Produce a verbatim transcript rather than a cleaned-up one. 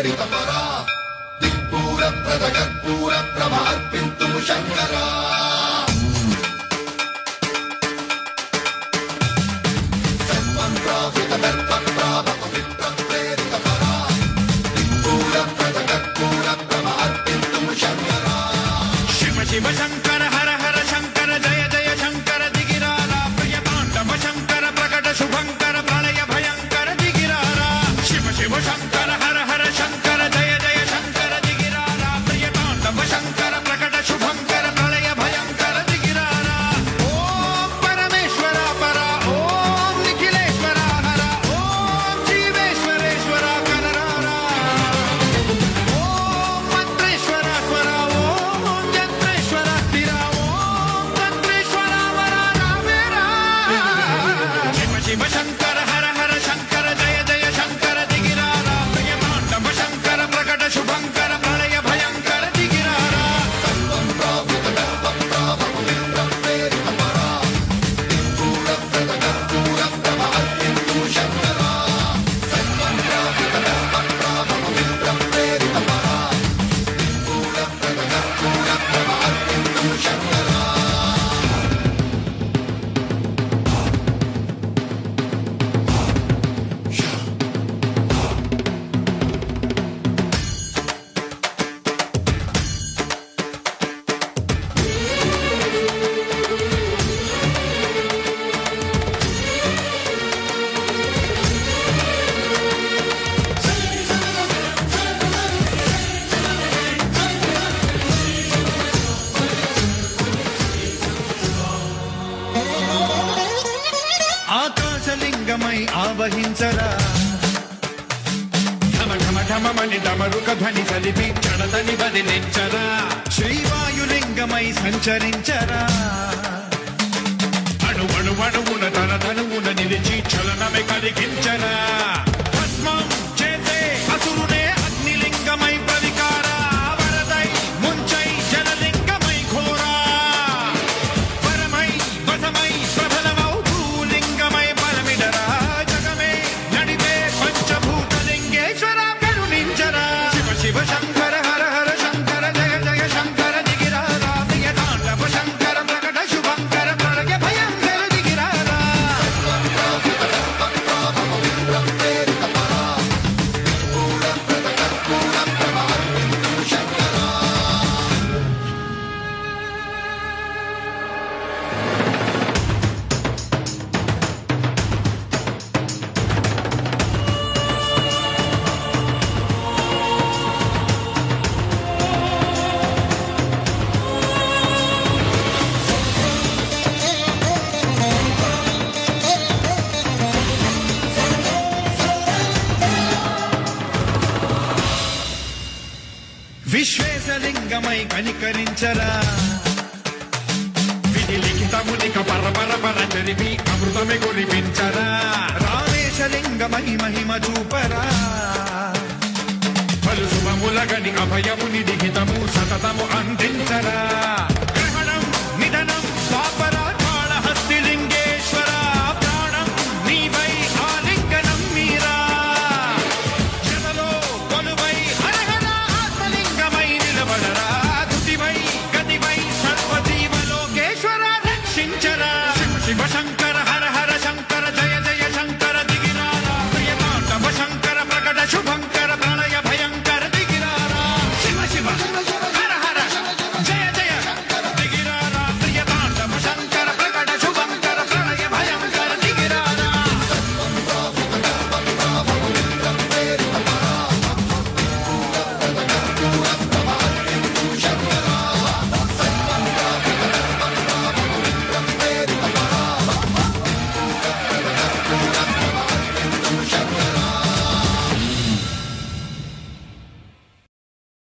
ప్రేరిత పరా దిక్పూర ప్రద కర్పూర ప్రభ అర్పింతుము శంకరా సన్మంత్రావృత దర్ప ప్రాభ పవిత్ర ప్రేరిత పరా దిక్పూర ప్రద కర్పూర ప్రభ అర్పింతుము శంకరా శివ శివ శంకర హర హర శంకర జయ జయ శంకర దిగిరారా ప్రియ తాండవ శంకర ప్రకట శుభంకర ప్రళయ భయంకర దిగిరారా శివ శివ శంకర హర హర శంకర జయ జయ శంకర దిగిరారా ప్రియ తాండవ శంకర ప్రకట శుభంకర ప్రళయ భయంకర దిగిరారా ఓం పరమేశ్వర పర ఓం నిఖిలేశ్వర హర ఓం జీవేశ్వరేశ్వర కనరారా ఓం మంత్రేశ్వర స్వర ఓం యంత్రేశ్వర స్థిర ఓం తంత్రేశ్వర వర రామేరా శివ శివ శంకర హర హర శంకర జయ జయ శంకర దిగిరారా ప్రియ తాండవ శంకర ప్రకట శుభంకర ప్రళయ భయంకర దిగిరారా సన్మంత్రావృత దర్ప ప్రాభ పవిత్ర ప్రేరిత పరా దిక్పూర ప్రద కర్పూర ప్రభ అర్పింతుము శంకరా సన్మంత్రావృత దర్ప ప్రాభ పవిత్ర ప్రేరిత పరా దిక్పూర ప్రద కర్పూర ప్రభ అర్పింతుము శంకరా ఆకాశలింగమై ఆవహించరా ఢమ ఢమ ఢమమని డమరుక ధ్వని సలిపి క్షణతని బదిలించరా శ్రీవాయులింగమై సంచరించరా అణు అణు అణువున తన తనువున నిలిచి చలనమే కలిగించరా భస్మం చేసే అసురునే అగ్నిలింగమై ప్రవికారా వరదై ముంచై జలలింగమై ఘోరా పరమై వసమై ప్రబలమౌ భూలింగమై బలమిడరా జగమే నడిపే పంచభూతలింగేశ్వర కరుణించరా శివ శివ శంకర హర హర శంకర జయ జయ శంకర దిగిరారా ప్రియ తాండవ శంకర ప్రకట శుభంకర ప్రళయ భయంకర దిగిరారా సన్మంత్రావృత దర్ప ప్రాభ పవిత్ర ప్రేరిత పరా దిక్పూర ప్రద కర్పూర ప్రభ అర్పింతుము శంకరా విశ్వేశలింగమై కనికరించరా విధి లిఖితమునిక పరపర పర జరిపి అమృతమే కురిపించరా రామేశలింగమై మహిమ చూపరా పలు శుభములగని అభయముని లిఖితము సతతము అందించరా